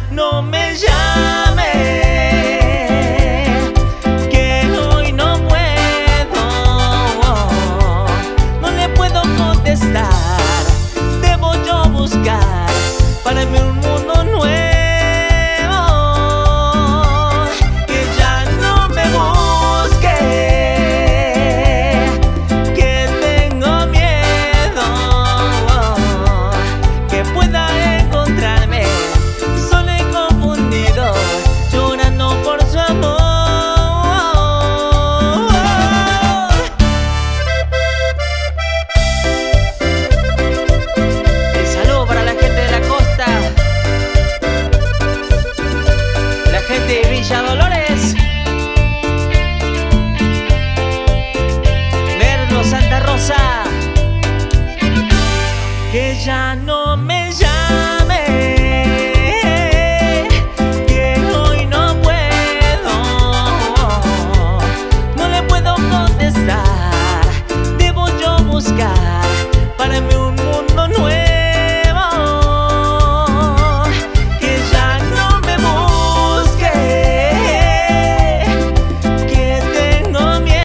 no me llame, que hoy no puedo, no le puedo contestar. Debo yo buscar para mí un mundo nuevo, que ya no me busque, que tengo miedo, que pueda encontrarme solo y confundido, llorando por su amor. El saludo para la gente de la costa, la gente de Villa Dolores, Merlo, Santa Rosa, que ya no me